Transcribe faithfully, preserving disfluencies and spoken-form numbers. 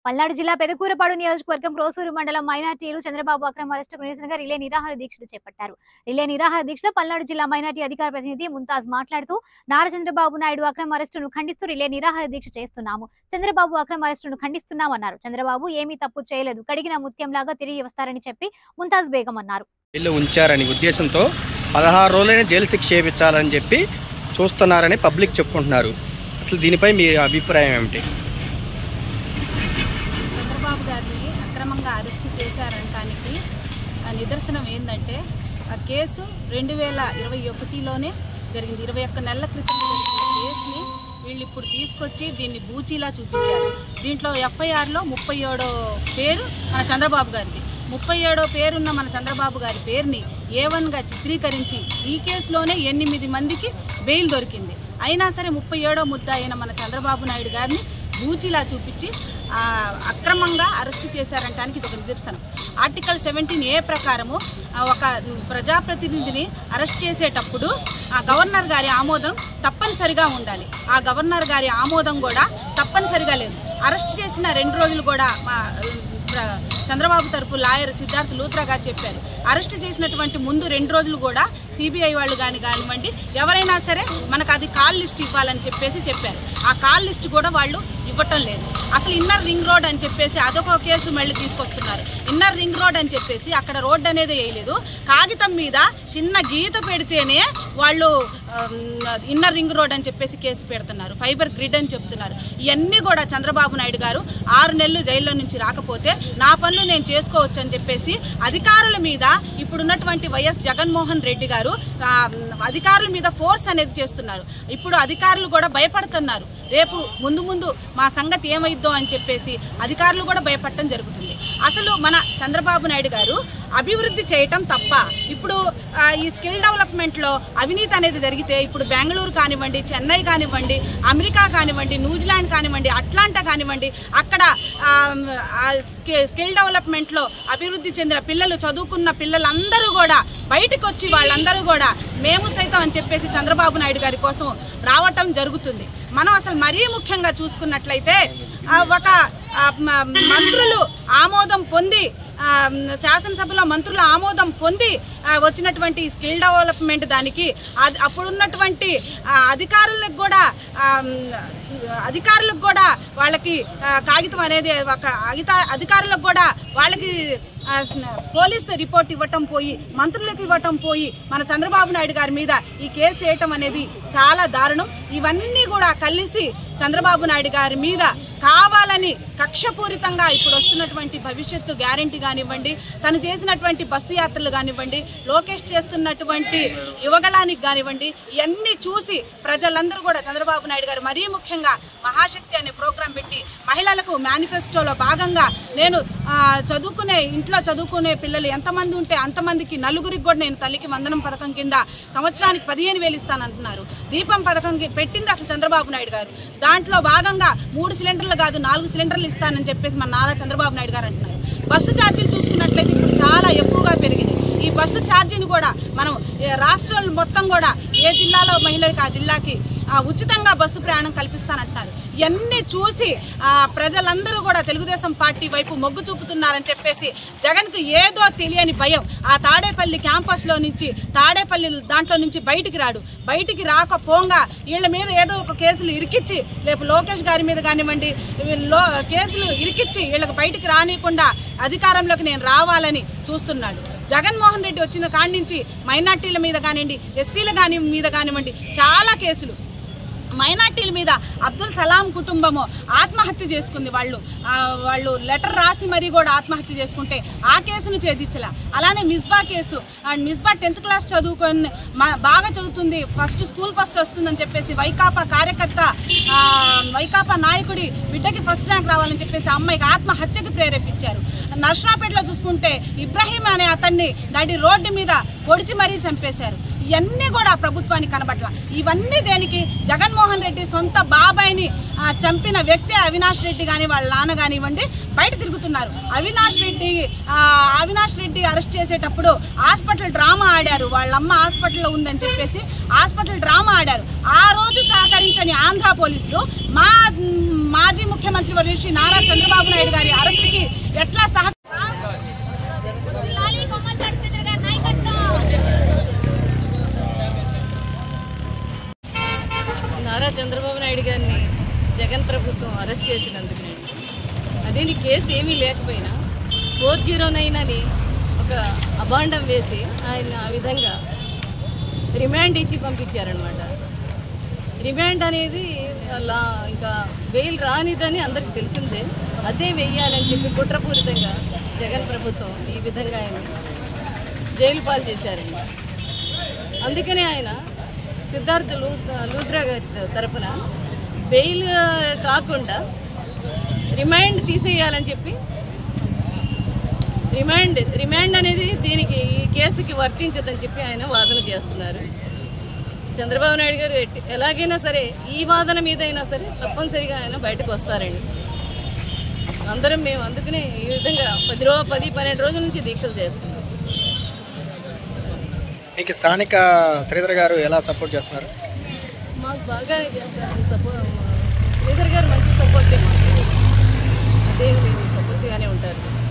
పల్నాడు జిల్లా పెదకూరపాడు నియోజకవర్గం రోసూరు మండలం మైనార్టీలు చంద్రబాబు అక్రమ అరెస్టుకు నిరసనగా రిలే నిరాహార దీక్షలు చేపట్టారు. రిలే నిరాహార దీక్షలో పల్నాడు జిల్లా మైనార్టీ అధికార ప్రతినిధి ముంతాజ్ మాట్లాడుతూ నారా చంద్రబాబు నాయుడు అక్రమ అరెస్టును ఖండిస్తూ రిలే నిరాహార దీక్ష చేస్తున్నాము. చంద్రబాబు అక్రమ అరెస్టును ఖండిస్తున్నామన్నారు. చంద్రబాబు ఏమీ తప్పు చేయలేదు, కడిగిన ముత్యంలాగా తిరిగి వస్తారని చెప్పి ముంతాజ్ బేగం అన్నారు. జైల్లో ఉంచారని ఉద్దేశంతో పదహారు రోజులైన జైలు శిక్ష చేయించాలని చెప్పి చూస్తున్నారని పబ్లిక్ చెప్పుకుంటున్నారు. అసలు దీనిపై మీ అభిప్రాయం ఏమిటి? చంద్రబాబు గారిని అక్రమంగా అరెస్ట్ చేశారనటానికి నిదర్శనం ఏంటంటే ఆ కేసు రెండు వేల ఇరవై ఒకటిలోనే జరిగింది. ఇరవై ఒక్క నెలల క్రితం జరిగిన కేసుని వీళ్ళు ఇప్పుడు తీసుకొచ్చి దీన్ని బూచీలా చూపించారు. దీంట్లో ఎఫ్ఐఆర్లో ముప్పై ఏడో పేరు మన చంద్రబాబు గారిది. ముప్పై ఏడో పేరున్న మన చంద్రబాబు గారి పేరుని ఏ వన్గా చిత్రీకరించి ఈ కేసులోనే ఎనిమిది మందికి బెయిల్ దొరికింది. అయినా సరే ముప్పై ఏడో ముద్ద అయిన మన చంద్రబాబు నాయుడు గారిని బూచిలా చూపించి అక్రమంగా అరెస్ట్ చేశారంటానికి ఇది ఒక నిదర్శనం. ఆర్టికల్ సెవెంటీన్ ఏ ప్రకారము ఒక ప్రజాప్రతినిధిని అరెస్ట్ చేసేటప్పుడు ఆ గవర్నర్ గారి ఆమోదం తప్పనిసరిగా ఉండాలి. ఆ గవర్నర్ గారి ఆమోదం కూడా తప్పనిసరిగా లేదు. అరెస్ట్ చేసిన రెండు రోజులు కూడా మా చంద్రబాబు తరపు లాయర్ సిద్ధార్థ్ లూత్రా గారు చెప్పారు. అరెస్ట్ చేసినటువంటి ముందు రెండు రోజులు కూడా సిబిఐ వాళ్ళు కానీ కానివ్వండి ఎవరైనా సరే మనకు అది కాల్ లిస్ట్ ఇవ్వాలని చెప్పేసి చెప్పారు. ఆ కాల్ లిస్ట్ కూడా వాళ్ళు ఇవ్వటం లేదు. అసలు ఇన్నర్ రింగ్ రోడ్ అని చెప్పేసి అదొక కేసు మళ్ళీ తీసుకొస్తున్నారు. ఇన్నర్ రింగ్ రోడ్ అని చెప్పేసి అక్కడ రోడ్ అనేది వేయలేదు, కాగితం మీద చిన్న గీత పెడితేనే వాళ్ళు ఇన్నర్ రింగ్ రోడ్ అని చెప్పేసి కేసు పెడుతున్నారు. ఫైబర్ గ్రిడ్ అని చెప్తున్నారు. ఇవన్నీ కూడా చంద్రబాబు నాయుడు గారు ఆరు నెలలు జైల్లో నుంచి రాకపోతే నా పనులు నేను చేసుకోవచ్చు అని చెప్పేసి అధికారుల మీద ఇప్పుడున్నటువంటి వైఎస్ జగన్మోహన్ రెడ్డి గారు అధికారుల మీద ఫోర్స్ అనేది చేస్తున్నారు. ఇప్పుడు అధికారులు కూడా భయపడుతున్నారు. రేపు ముందు ముందు మా సంగతి ఏమైద్దో అని చెప్పేసి అధికారులు కూడా భయపడటం జరుగుతుంది. అసలు మన చంద్రబాబు నాయుడు గారు అభివృద్ధి చేయటం తప్ప ఇప్పుడు ఈ స్కిల్ డెవలప్మెంట్లో అవినీతి అనేది జరిగితే ఇప్పుడు బెంగళూరు కానివ్వండి, చెన్నై కానివ్వండి, అమెరికా కానివ్వండి, న్యూజిలాండ్ కానివ్వండి, అట్లాంటా కానివ్వండి, అక్కడ స్కిల్ డెవలప్మెంట్లో అభివృద్ధి చెందిన పిల్లలు చదువుకున్న పిల్లలందరూ కూడా బయటకు వచ్చి వాళ్ళందరూ కూడా మేము సైతం అని చెప్పేసి చంద్రబాబు నాయుడు గారి కోసం రావటం జరుగుతుంది. మనం అసలు మరీ ముఖ్యంగా చూసుకున్నట్లయితే ఒక మంత్రులు ఆమోదం పొంది శాసనసభలో మంత్రుల ఆమోదం పొంది వచ్చినటువంటి స్కిల్ డెవలప్మెంట్ దానికి అప్పుడున్నటువంటి అధికారులకు కూడా అధికారులకు కూడా వాళ్ళకి కాగితం అనేది ఒక అధికారులకు కూడా వాళ్ళకి పోలీస్ రిపోర్ట్ ఇవ్వటం పోయి మంత్రులకు ఇవ్వటం పోయి మన చంద్రబాబు నాయుడు గారి మీద ఈ కేసు వేయటం అనేది చాలా దారుణం. ఇవన్నీ కూడా కలిసి చంద్రబాబు నాయుడు గారి మీద కావాలని కక్షపూరితంగా ఇప్పుడు వస్తున్నటువంటి భవిష్యత్తు గ్యారెంటీ కానివ్వండి, తను చేసినటువంటి బస్సు యాత్రలు కానివ్వండి, లోకేష్ చేస్తున్నటువంటి యువగళానికి కానివ్వండి, ఇవన్నీ చూసి ప్రజలందరూ కూడా చంద్రబాబు నాయుడు గారు మరీ ముఖ్యంగా మహాశక్తి అనే ప్రోగ్రాం పెట్టి మహిళలకు మేనిఫెస్టోలో భాగంగా నేను చదువుకునే ఇంట్లో చదువుకునే పిల్లలు ఎంతమంది ఉంటే అంతమందికి నలుగురికి కూడా నేను తల్లికి వందనం పథకం కింద సంవత్సరానికి పదిహేను వేలు ఇస్తానంటున్నారు. దీపం పథకం పెట్టింది అసలు చంద్రబాబు నాయుడు గారు. దాంట్లో భాగంగా మూడు సిలిండర్లు కాదు నాలుగు సిలిండర్లు ఇస్తానని చెప్పేసి మన నారా చంద్రబాబు నాయుడు గారు అంటున్నారు. బస్సు ఛార్జీలు చూసుకున్నట్లయితే ఇప్పుడు చాలా ఎక్కువగా పెరిగింది. ఈ బస్సు ఛార్జీని కూడా మనం రాష్ట్రం మొత్తం కూడా ఏ జిల్లాలో మహిళలకు ఆ జిల్లాకి ఉచితంగా బస్సు ప్రయాణం కల్పిస్తానంటున్నారు. ఇవన్నీ చూసి ప్రజలందరూ కూడా తెలుగుదేశం పార్టీ వైపు మొగ్గు చూపుతున్నారని చెప్పేసి జగన్కు ఏదో తెలియని భయం. ఆ తాడేపల్లి క్యాంపస్లో నుంచి తాడేపల్లి దాంట్లో నుంచి బయటికి రాడు. బయటికి రాకపోగా వీళ్ళ మీద ఏదో ఒక కేసులు ఇరికిచ్చి రేపు లోకేష్ గారి మీద కానివ్వండి లో కేసులు ఇరికిచ్చి వీళ్ళకి బయటికి రానియకుండా అధికారంలోకి నేను రావాలని చూస్తున్నాడు. జగన్మోహన్ రెడ్డి వచ్చిన కాడి నుంచి మైనార్టీల మీద కానివ్వండి, ఎస్సీల కాని మీద కానివ్వండి చాలా కేసులు. మైనార్టీల మీద అబ్దుల్ సలాం కుటుంబము ఆత్మహత్య చేసుకుంది. వాళ్ళు వాళ్ళు లెటర్ రాసి మరీ కూడా ఆత్మహత్య చేసుకుంటే ఆ కేసును ఛేదించలే. అలానే Misba case, Misba tenth class చదువుకొని బాగా చదువుతుంది, ఫస్ట్ స్కూల్ ఫస్ట్ వస్తుందని చెప్పేసి వైకాపా కార్యకర్త వైకాపా నాయకుడి బిడ్డకి ఫస్ట్ ర్యాంక్ రావాలని చెప్పేసి అమ్మాయికి ఆత్మహత్యకి ప్రేరేపించారు. నర్సరాపేటలో చూసుకుంటే ఇబ్రాహీం అనే అతన్ని నడి రోడ్డు మీద పొడిచి మరీ చంపేశారు. ఇవన్నీ కూడా ప్రభుత్వానికి కనబట్ల. ఇవన్నీ దేనికి? జగన్మోహన్ రెడ్డి సొంత బాబాయిని చంపిన వ్యక్తి అవినాష్ రెడ్డి కానీ వాళ్ళ నాన్న కానివ్వండి బయట తిరుగుతున్నారు. అవినాష్ రెడ్డి అవినాష్ రెడ్డి అరెస్ట్ చేసేటప్పుడు హాస్పిటల్ డ్రామా ఆడారు. వాళ్ళమ్మ హాస్పిటల్లో ఉందని చెప్పేసి హాస్పిటల్ డ్రామా ఆడారు. ఆ రోజు సహకరించని ఆంధ్ర పోలీసులు మా మాజీ ముఖ్యమంత్రి వర్యులు శ్రీ నారా చంద్రబాబు నాయుడు గారి అరెస్ట్కి ఎట్లా సహ నారా చంద్రబాబు నాయుడు గారిని జగన్ ప్రభుత్వం అరెస్ట్ చేసినందుకు అదేని కేసు ఏమీ లేకపోయినా ఫోర్ జీరో నైన్ అని ఒక అబాండం వేసి ఆయన ఆ విధంగా రిమాండ్ ఇచ్చి పంపించారనమాట. రిమాండ్ అనేది అలా ఇంకా బెయిల్ రానిదని అందరికి తెలిసిందే. అదే వెయ్యాలని చెప్పి కుట్రపూరితంగా జగన్ ప్రభుత్వం ఈ విధంగా ఆయన జైలు పాలు చేశారండి. అందుకనే ఆయన సిద్ధార్థ లూ లూత్రా గారి తరఫున బెయిల్ కాకుండా రిమాండ్ తీసేయాలని చెప్పి రిమాండ్ రిమాండ్ అనేది దీనికి ఈ కేసుకి వర్తించదని చెప్పి ఆయన వాదన చేస్తున్నారు. చంద్రబాబు నాయుడు గారు ఎలాగైనా సరే ఈ వాదన మీద అయినా సరే తప్పనిసరిగా ఆయన బయటకు వస్తారండి. అందరం మేము అందుకనే ఈ విధంగా పది రో పది పన్నెండు రోజుల నుంచి దీక్షలు చేస్తున్నాం. మీకు స్థానిక శ్రీధర్ గారు ఎలా సపోర్ట్ చేస్తున్నారు? మాకు బాగానే చేస్తారు సపోర్ట్. శ్రీధర్ గారు మంచి సపోర్టే మాకు, అదేం లేదు, సపోర్ట్గానే ఉంటారు.